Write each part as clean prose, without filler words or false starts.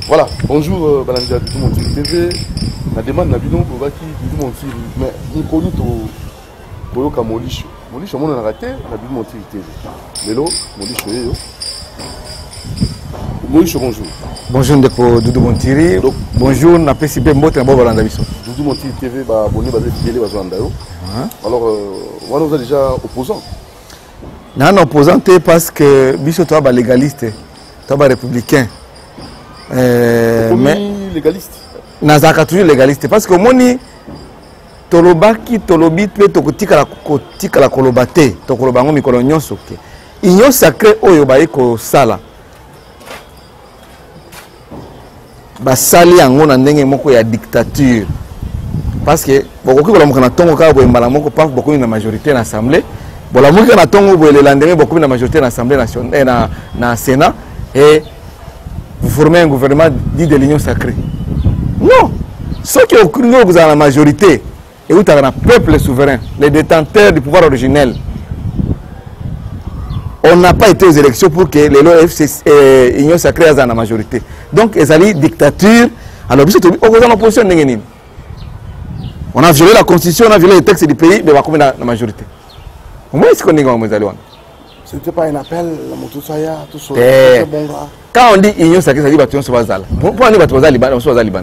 Voilà, bonjour Balanda Doudou Montiri TV. La demande n'a pas Doudou Montiri, mais il connaît tout Molisho. Molisho, on a raté la Doudou Montiri TV. Lélo, Molisho, Molisho, bonjour. Bonjour Doudou Montiri. Bonjour, on a PCB Moté Balanda Bisso. Doudou Montiri TV, abonné à Télé Bazouandao. Alors, on est déjà opposant. Non, opposant parce que Bisso toi légaliste, toi républicain. Mais légaliste. Nazaka toujours légaliste parce que moni tolobaki tolobi pe tokotika la kolobate tokolobango mikolo nyonso ke union sacrée oyo baye ko sala basali yango na ndenge moko ya dictature parce que bokoki kolamuka na tongo kaka boye mbala moko pa bokomi na majorité na assemblée bolamuki na tongo boye le lendemain bokomi na majorité na assemblée nationale na sénat et vous formez un gouvernement dit de l'union sacrée. Non. Ceux qui ont cru que vous avez la majorité, et vous avez un peuple souverain, les détenteurs du pouvoir originel. On n'a pas été aux élections pour que l'union sacrée ait la majorité. Donc, ils ont dictature. Alors, on est en opposition. On a violé la constitution, on a violé les textes du pays, mais on va combien la majorité. Comment est-ce qu'on est en opposition? Ce n'était pas un appel, la Motosaya, tout ça. Quand on dit union sacrée, ça dit que tu vas aller. Pourquoi on dit que tu vas aller au Liban?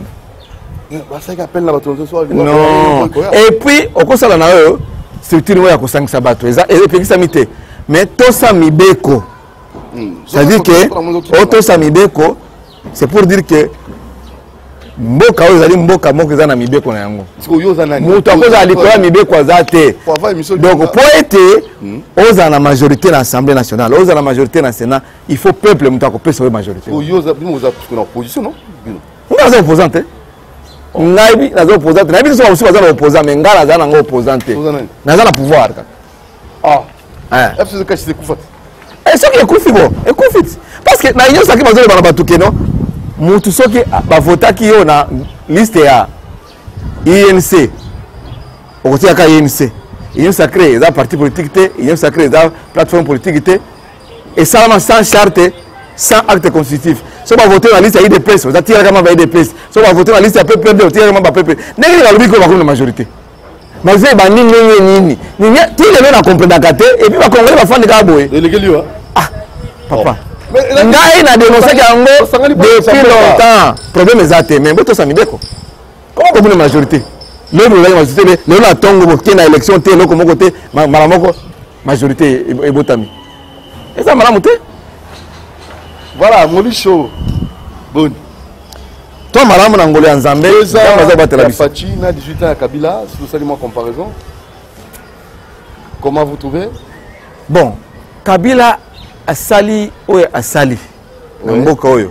Non. Et puis, au cours de la structure, il y a 5 sabbats. Mais tout ça, Mibeko. C'est-à-dire que, tout ça, Mibeko, c'est pour dire que mboka oyo zali mboka moko eza na mibeko na yango mutu akoza alikola mibeko aza te donc po ete oza na majorité na assemblée nationale oza na majorité na sénat il faut peuple mutu akopesa oyo majorité na opposition non naza opposante ngai naza opposante nayebi biso bamosusu baza na opposant mais ngai naza nango opposante naza na pouvoir kaka soki ekufi bo ekufi parce que na union sacrée bazoloba na bato ke non mutu soki bavotaki yo na liste ya INC okotia ka INC union sacrée eza parti politique te union sacrée eza plateforme politique te esalama sans charte sans acte constitutif so bavote na liste ya IDPS oza tiraka ma ba IDPS so bavote na liste ya PPRD otiraka ma ba PPRD ndenge balobi ko bakomi na majorité malgré bani nini ti lelo na comprendaka te et puis bakongole bafandi kaka boye papa ngai na dénoncé yango depuis longtemps problème ezate mais boto samibeko comment comme une majorité le majorité le na tongo boke na élection te loko moko te mala moko majorité ebotami eza malamu te voilà Molisho bon toi malamu na ngolo ya nzambe baza batela biso Fachi na 18 ans à Kabila si vous saluez ma comparaison comment vous trouvez bon Kabila asali oyo asali na mboka oyo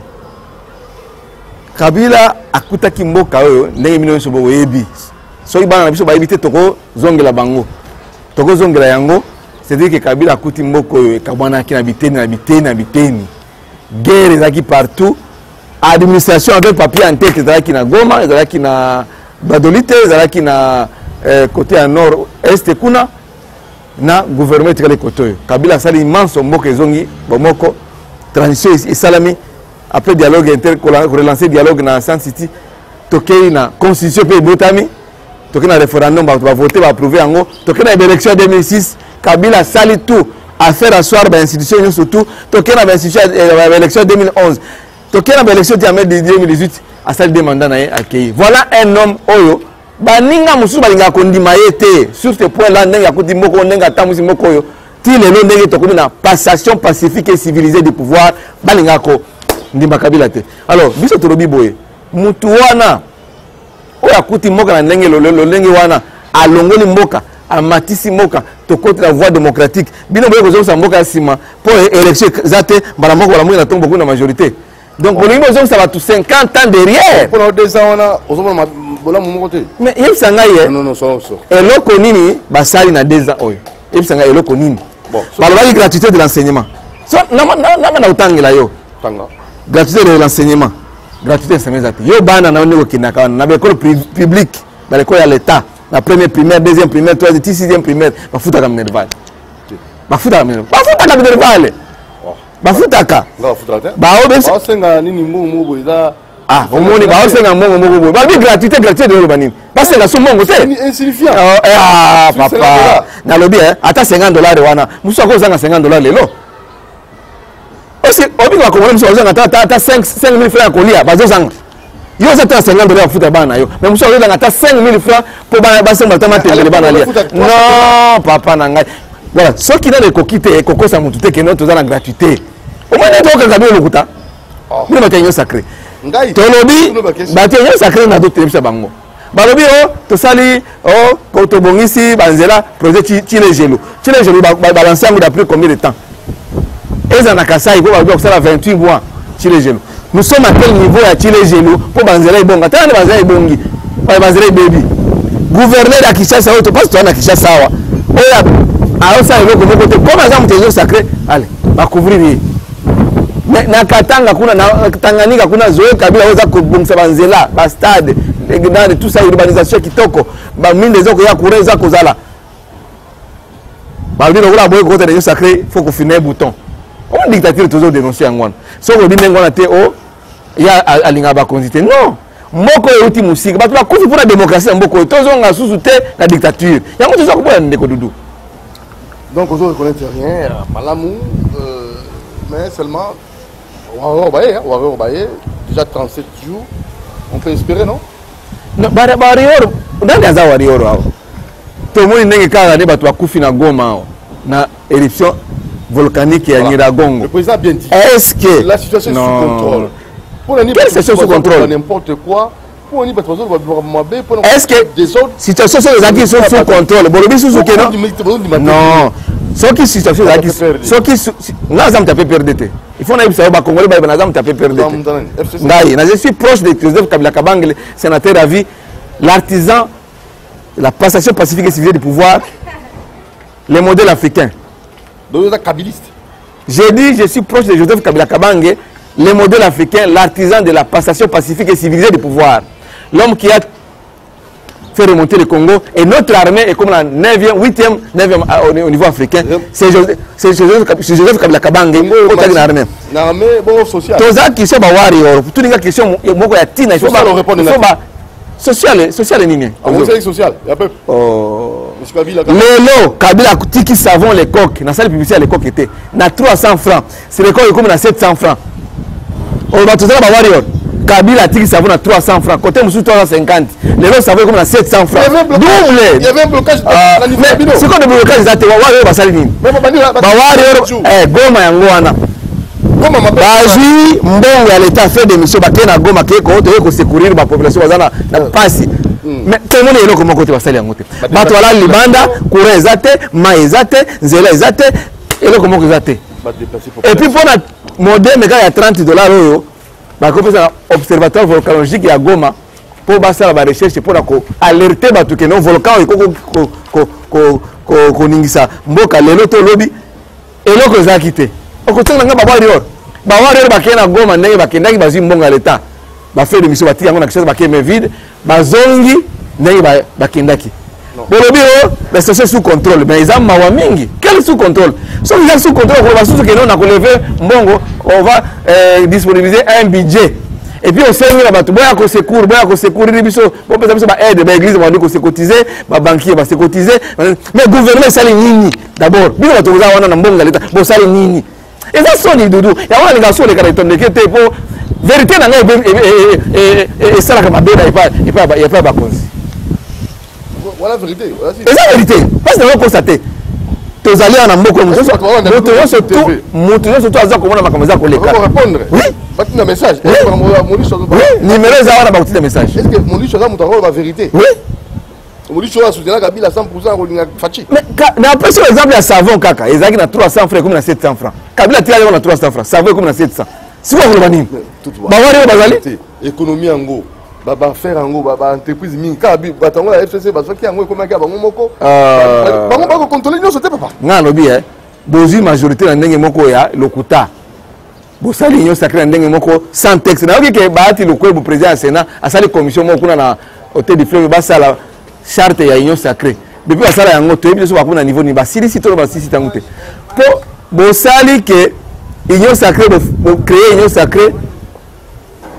Kabila akutaki mboka oyo ndenge mino nso boyebi soki bana na biso bayebi te toko zongela bango toko zongela yango c'est-à-dire que Kabila akuti mboka oyo ekabwanaki na biteni guerre ezalaki partout administration avec papier en tête ezalaki na Goma ezalaki na Badolite ezalaki na côté à nord est kuna na gouvernement etikali koto Kabila asali immense mboka ezongi bomoko transition esalami après dialogue relancer dialogue na San City tokei na constitution pe botami tokei na référendum ba voter ba approuver yango tokei na élection 2006 Kabila asali tout à faire asseoir ba institution surtout tokei na institution élection 2011 tokei na élection de 2018 asali deux mandats na accueilli voilà un homme oyo baninga mususu balinga kondima yete sur ce point là ndenge akuti moko ndenge atamusi moko yo ti lelo ndenge tokomi na passation pacifique et civilisée du pouvoir balinga ko ndimba Kabila te alors biso tolobi boye mutu wana oyo akuti mboka na ndenge lolo ndenge wana alongoli mboka amatisi mboka tokoti la voie démocratique bino boye kozosa mboka ya sima po élection zate mbala moko bala moko na tombo kuna majorité donc bolingi bozosa batu 50 ans derrière pour 2 ans wana ozomona mais il s'en a non et l'oko nini basali na 2 ans oyo il s'en a eloko nini balobaki gratuité de l'enseignement so na utangela yo gratuité de l'enseignement gratuité enseignement yo bana na ndeko kinaka na école publique dans l'école ya l'état la première primaire deuxième primaire troisième sixième primaire bafuta ka minerval bafuta ka minerval bafutaka basenga nini mbumu eza Ah, au monde ba osenga mbongo moko. Ba bi gratuité de l'urbanisme. Parce que la somme mbongo c'est insignifiant. Ah papa. Na lobi ata $50 wana. Muso ko zanga $50 lelo. Aussi obi ko ko muso zanga ata 5000 francs kolia bazo zanga. Yo za ta $50 ya futa bana yo. Mais muso zanga ata 5000 francs pour ba sema tama tele bana lia. Non, papa na ngai. Voilà, ceux qui n'ont pas coquité, coco ça monte que nous tous la gratuité. Au moins nous quand ça le kuta. Nous matériaux sacré. Tolobi, matériaux sacré na d'autres ça bango. Balobi oh, to sali oh, ko to bongisi banzela projet Chile Gelo. Chile Gelo balancer d'après combien de temps? Eza na Kasai ko ba ça 28 mois Chile Gelo. Nous sommes à quel niveau à Chile Gelo pour banzela ibonga. Tana banzela ibongi. Ba banzela baby. Gouverneur à Kinshasa to passe toi na Kinshasa wa. Oya alors ça il veut côté comme ça mtezo sacré allez va couvrir na Katanga kuna na Tanganyika kuna zoe kabila weza kubungisa banzela ba stade les tout ça urbanisation kitoko ba mine zoko ya kureza kozala ba ndino kula boye côté de sacré faut qu'on finisse bouton on dictature toujours dénoncer ngwana so ko bi ngwana te o ya alinga ba constituer non moko euti musika ba kufi pour la démocratie moko tozonga susu te la dictature yango tozo ko boya ndeko dudu. Donc, on ne reconnaît rien, Malamou, mais seulement, on va rebailler, déjà 37 jours, on peut espérer, non? Non, Barior, dans les Awarior, tout le monde n'est qu'à aller battre Koufi na Goma, na éruption volcanique et à Niragongo. Le président a bien dit. Est-ce que la situation est sous contrôle? Quelle situation sous contrôle? N'importe quoi. Est-ce que situation sont sous contrôle? Non. Ce qui situation ce qui là ça me tape perdre. Il faut n'aller savoir congolais ba ça me tape perdre. Je suis proche de Joseph Kabila Kabange, sénateur à vie, l'artisan la passation pacifique et civile du pouvoir, les modèles africains. Donc vous êtes kabiliste. J'ai dit je suis proche de Joseph Kabila Kabange, les modèles africains, l'artisan de la passation pacifique et civilisée du pouvoir. L'homme qui a fait remonter le Congo et notre armée est comme la 9e, 8e, 9e au niveau africain. C'est Joseph Kabila Kabange qui est l'armée. L'armée, bon, social. Tous les questions, toutes les questions, il faut répondre. Social nini? Social, il y a peu. Lelo, Kabila tiki savon les coques. Dans la publicité, les coques étaient. Na 300 francs. C'est les coques comme na 700 francs. On va tout ça, Kabila tiki savon à 300 francs. Côté Moussou 350. Les autres savon comme à 700 francs. Double. Il y avait un blocage. C'est quoi le blocage? Goma yangoana. Baji mbongo ya l'état fait des missions bakena Goma keko to secourir ba population bazana na pasi. Mais tout le monde est là comme côté basali yangote. Bato wala libanda, courant ezate, ma ezate, nzela ezate, et là comment ezate. Et puis pour la modèle mais il y a $30 oyo. Ba ko pesa observatoire volcanologique ya Goma pour basala ba recherche pour alerter batu que non volcan ko ningisa mboka lelo to lobi eloko ezakite. Okotenga nga bawarior bakena Goma ndenge bakendaki bazwi mbongo ya leta bafait de mission batika yango na kishasa bakeme vide bazongi ndenge bakendaki bolobi o la situation sous contrôle mais ils ont mawa mingi quel sous contrôle so ils sous contrôle ko basusu que non na ko lever mbongo on va disponibiliser un budget et puis on sait que bato boya ko secourir biso bon pesa biso ba aide ba église ba ndiko se cotiser ba banquier ba se cotiser mais gouvernement sali nini d'abord bino bato za wana na mbongo ya leta bo sali nini. Et ça sonne doudou. Il y a un gars sur les caractères de qui pour vérité dans et ça la camabé il pas pas cause. Voilà la vérité. C'est la vérité. Parce que on constater. Tous allés en ambo comme ça. Nous surtout à ça comment on va commencer à répondre. Oui. Bâti un message. Oui. Numéro ça on a bâti des messages. Est-ce que mon lit là mon la vérité? Oui. On dit que Kabila Kabila 100% Fachi. Mais après sur l'exemple il y a savon kaka, ils ont 300 francs comme na 700 francs. Kabila tire na 300 francs, savon comme na 700. Si vous voulez banime. Ba wari bazali économie ngo, ba faire ngo, ba entreprise minka bi batango la FCC ba soki ngo comme ka bango moko. Bango ba ko contrôler non c'était papa. Nga lobi bozi majorité na ndenge moko ya lokuta. Bosali nyo sacré na ndenge moko sans texte. Na oki ke baati lokwe bu président du Sénat asali commission moko na hôtel du fleuve basala charte ya union sacrée depuis la salle yango to ebiso bakuna niveau ni basili si to basili tangote po bosali que union sacrée bo créer union sacrée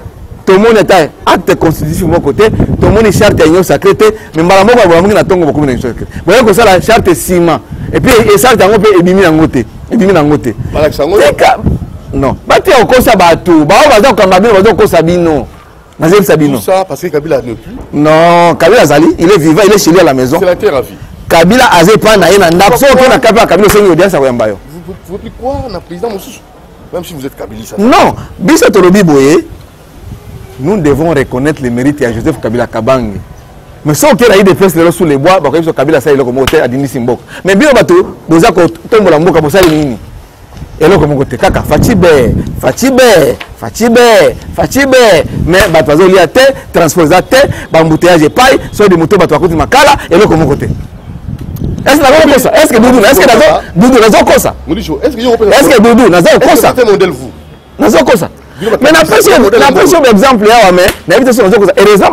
tout le monde est acte constitutif de mon côté, tout le monde est charte à union sacrée, mais Malambo va voir que tongo beaucoup de sacrée. Vous voyez que ça la charte ciment. Et puis et ça t'en peut ébimi en côté. Ébimi en côté. Non. Bati au kosa batou. Ba on va comme Kabila va au Sabino. Nazem Sabino. Tout ça parce que Kabila ne plus. Non, Kabila Zali, il est vivant, il est chez lui à la maison. C'est la terre à vie. Kabila azé pas na yena ndapso ko na Kabila sengi audience à Yambayo. Vous plus quoi na président Moussou? Même si vous êtes Kabilista. Non, Biso Tolobi Boye. Nous devons reconnaître les mérites à Joseph Kabila Kabange. Mais si on a eu des fesses sous les bois, parce que Kabila ça il est comme côté à Dini Simbok. Mais bien bateau, vous avez tombe la mboka pour ça nini. Et là comme côté kaka Fatibe. Mais bateau li ate, transportateur, bambouteillage paille, sur des motos bateau à côté makala et là comme côté. Est-ce que ça? Est-ce que Doudou, est-ce que Doudou n'a pas ça? Est-ce que Doudou n'a pas ça? N'a pas ça? Mais la pression d'exemple, heureusement,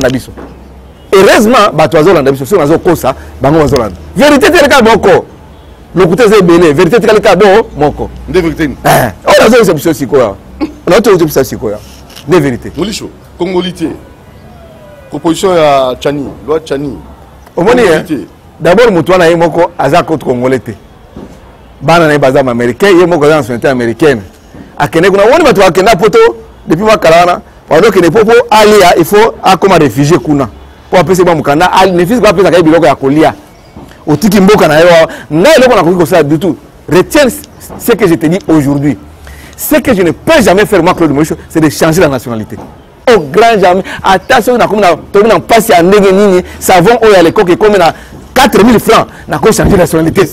vérité, c'est le cas beaucoup. Le côté c'est belé, vérité, c'est le cas beaucoup. De vérité. On a besoin de cette chose. On a besoin de cette chose. De vérité. Moulicho, Congolité. Proposition à Tchani, loi Tchani. Au moins, d'abord, Moutouana est moko aza contre Congolais. Bana na bazam américain, il est moko dans la nationalité américaine. Akene kuna woni batu akenda poto depuis makalana pendant que ne popo alia il faut akoma réfugié kuna pour appeler ba mukanda ali ne fils ba pesa ka biloko ya kolia otiki mboka na yo na eloko na kokiko ça du tout. Retiens ce que je te dis aujourd'hui. Ce que je ne peux jamais faire moi Claude Moïse, c'est de changer la nationalité. Au grand jamais. Attention na comme na to na passe ya ndenge nini savon oyo ya lekoko comme na 4000 francs na ko changer la nationalité.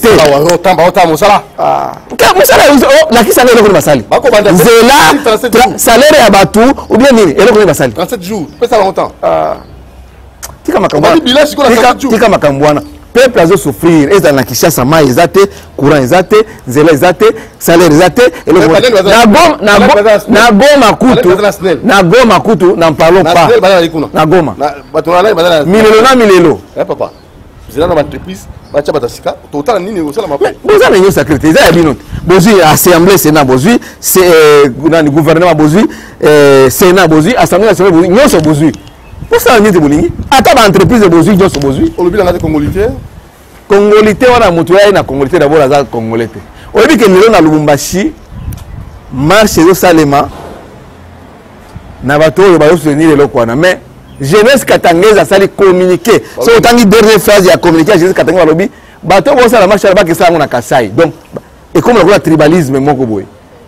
La qui salaire le basali. Zela salaire ya batu ou bien nini eloko basali. 37 jours, peut ça longtemps. Tika makambwana. Peuple azo souffrir, et dans la Kinshasa ma ezate, courant ezate, zela ezate, salaire ezate, eloko na goma kutu n'en parlons pas. Na goma. Milelo. Eh papa. Zela na entreprise bacha batasika total nini osala mape boza na yo secrétaire za binote bozui assemblée sénat bozui c'est le gouvernement bozui sénat bozui assemblée nationale bozui nyoso bozui boza na niti bolingi ata ba entreprise bozui nyoso bozui olobi na congolité wana mutu ya na congolité d'abord aza congolais te oyebi ke lelo na Lubumbashi marche zo salema na bato oyo bazo soutenir eloko wana mais jeunesse katangeza sali communiquer so otangi dernière phrase ya communiquer jeunesse katangeza balobi bato bo sala marche ba ke sango na Kasai donc et comme la tribalisme moko boy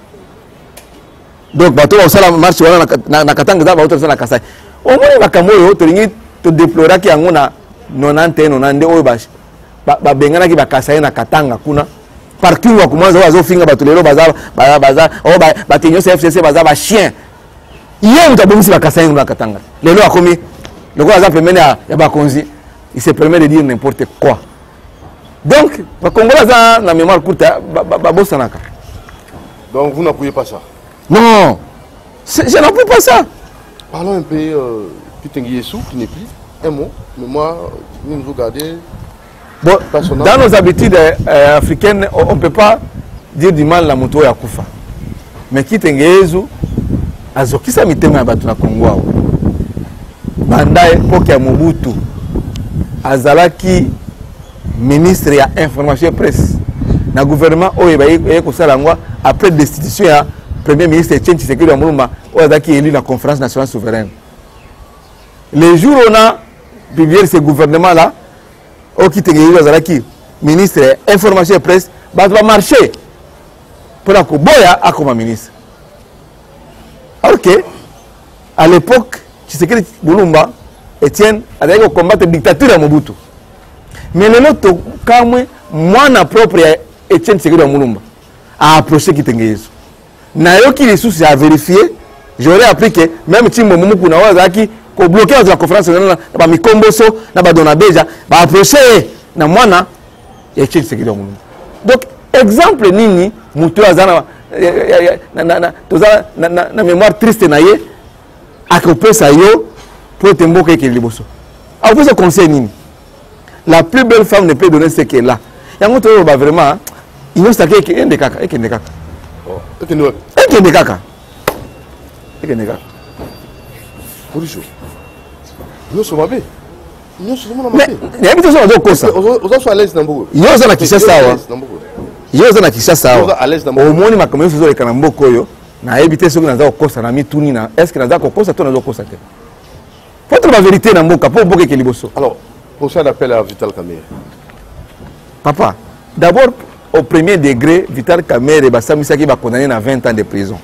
donc bato bo sala marche wana na katangeza ba oto na Kasai au moins bakambo yo to lingi to déplorer ki yango na 91 oyo ba bengana ki ba Kasai na Katanga kuna parking wa kumanza wazo finga bato lelo baza o ba tenyo FCC baza ba chien hier mutabomisi ba Kasai na Katanga lelo akomi le gars a permis ya bakonzi il se permet de dire n'importe quoi donc ba Congolais za na mémoire courte ba bosanaka donc vous n'appuyez pas ça non je n'appuie pas ça. Parlons un peu Kitengui Yesu qui n'est plus un mot mais moi nous nous regarder. Bon, dans nos habitudes africaines, on ne peut pas dire du mal la moto ya kufa. Mais Kitengui Yesu azokisa mitema ya batu na Kongo. Banda époque ya Mobutu azalaki ministre ya information et presse na gouvernement oyo baye kosala ngwa après destitution ya premier ministre Etienne Tshisekedi wa Mulumba oyo azalaki élu na conférence nationale souveraine. Les jours on a publié ce gouvernement là au Kitengui Yesu azalaki ministre information et presse ba marché pour la koboya akoma ministre. OK. À l'époque Tshisekedi Mulumba Etienne azalaki combattre dictature ya Mobutu. Mais lelo to kamwe mwana propre ya Etienne Tshisekedi Mulumba a approché Kitengui Yesu. Na yo ki les sources à vérifier, j'aurais appris que même Timbo Mumuku na wazaki ko bloquer la conférence na ba mikomboso na ba dona beja ba approcher na mwana ya Etienne Tshisekedi Mulumba. Donc exemple nini mutu azana na mémoire triste na ye akopesa yo pour temboka ke liboso. A vous ce conseil nini? La plus belle femme ne peut donner ce qu'elle a. Yango to ba vraiment il nous sake ke ndekaka ekendekaka. Oh, ekendekaka. Ekendekaka. Ekendekaka. Molisho. Nous sommes mabe. Nous sommes mais nayebi te so nazokosa oza so à l'aise na mboka. yo oza na Kinshasa awa yo oza na Kinshasa awa omoni makambo nyonso ezoleka na mboka oyo nayebi te soki naza kokosa na mituni na est ce que naza kokosa to nazokosa te faut trouver la vérité na mboka mpo mboka ekeli liboso. Alors procès d'appel à Vital Kamerhe. Papa, d'abord au premier degré Vital Kamerhe basambisaki bakondamné na 20 ans de prison.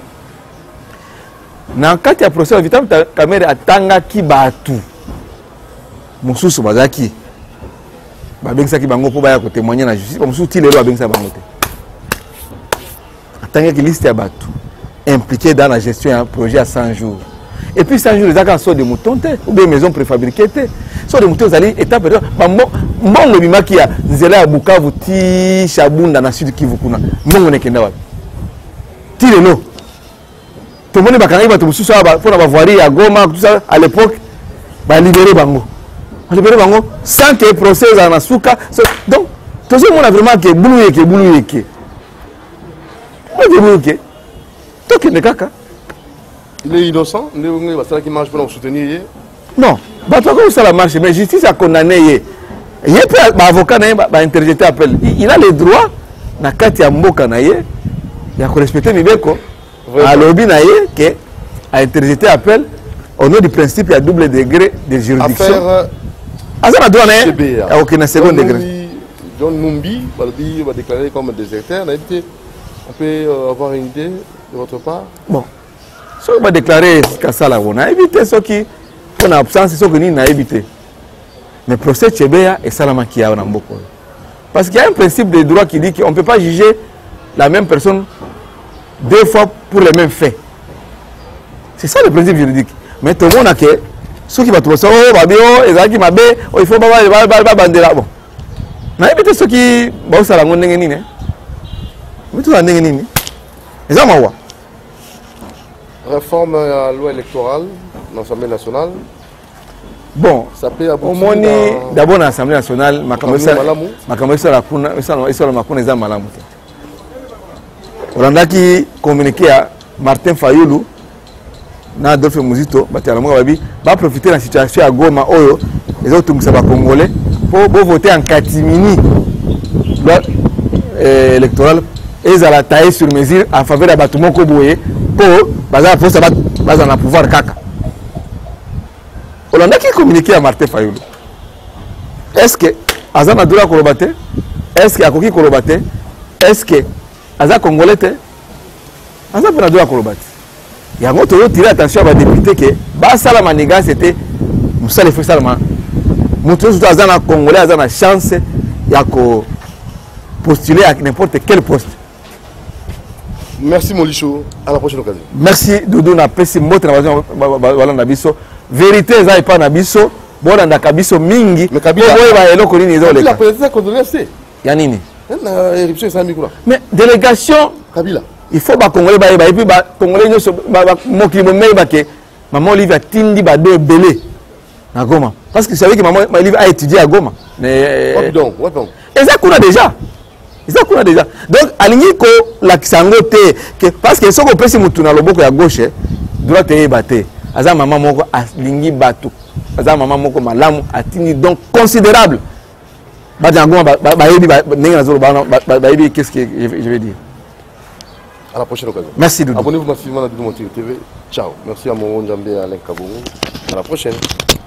Na kati ya procès Vital Kamerhe atangaki batu mosusu bazaki babengisaki bango mpo baya kotémoigner na justice mosusu ti lelo babengisa bango te. Atangaki liste ya batu impliqués dans la gestion d'un projet à 100 jours. Et puis 100 jours les accords sont des moutons ou bien maisons préfabriquées sont des moutons allés étape mbongo bimaki ya nzela ya Bukavu ti Shabunda na Sud Kivu kuna mbongo nekenda wapi ti lelo to moni bakanga bato mususu aba pona ba voirie ya Goma tout ça à l'époque ba libérer bango sans que procès en asuka donc tout ça mon vraiment que bulu yeke to kende kaka. Il est innocent, il va qui marche pour nous soutenir. Non, comme ça la marche, mais justice a condamné. Il peut avocat va interjeter appel. Il a le droit na kati ya mboka na ye ya ko respecter mibeko. A lobby na ye que a interjeter appel au nom du principe à double degré de juridiction. Affaire droit na aucun second degré. John Numbi va déclarer comme déserteur. On peut avoir une idée de votre part. Bon. Si on va déclarer Kassala, on a évité ce qui on a absence, ce qu'on a évité. Mais le procès Tchébéa et Salama qui a beaucoup. Parce qu'il y a un principe de droit qui dit qu'on ne peut pas juger la même personne deux fois pour les mêmes faits. C'est ça le principe juridique. Mais tout le monde a que ceux qui vont trouver ça, oh, babi, oh, ils ont dit, oh, il faut pas bandera. Bon. On a évité ceux qui vont s'en rendre nini. Mais tout le monde nini. Ils ont mawa. Réforme à la loi électorale dans l'Assemblée nationale. Bon, ça peut aboutir d'abord dans l'Assemblée nationale, ma on a communiqué à Martin Fayoulou, na Adolphe Muzito, va profiter de la situation à Goma, les autres Congolais, pour voter en catimini loi électorale et ils allaient tailler sur mesure en faveur de Batoumou Koboué pour le pouvoir kaka. On a qui communiqué à Martin Fayoulou. Est-ce que Azan a droit à Kolobate? Est-ce qu'il y a Koki Kolobate? Est-ce que Azan Congolais? Azan a droit à Kolobate. Il y a un autre tiré attention à la députée que Basala Maniga c'était Moussa Lefou Salama. Montrez surtout Azan a Congolais, Azan a chance de postuler à n'importe quel poste. Merci Molisho, à la prochaine occasion. Merci Doudou na pesi moto na nabiso. Vérité ça pas nabiso, bona na kabiso mingi. Mais Kabila ba eloko nini ezoleka. La présidence condolence. Ya nini? Na éruption ça mikula. Mais délégation Kabila. Il faut ba congolais ba et puis ba congolais nyoso ba mokili mo ba ke maman Olivia tindi ba do belé na Goma. Parce que vous savez que maman Olivia a étudié à Goma. Mais ouais donc. Et ça qu'on a déjà. Donc, alingi ko la kisangote parce que ce qu'on peut se mutuna loboko ya gauche droite et batté. Aza maman moko alingi batu. Aza maman moko malamu atini donc considérable. Ba jango ba yebi ba ninga zolo ba yebi qu'est-ce que je vais dire. À la prochaine occasion. Merci Doudou. Abonnez-vous massivement à Doudou Montiri TV. Ciao. Merci à mon Njambé Alain Kabou. À la prochaine.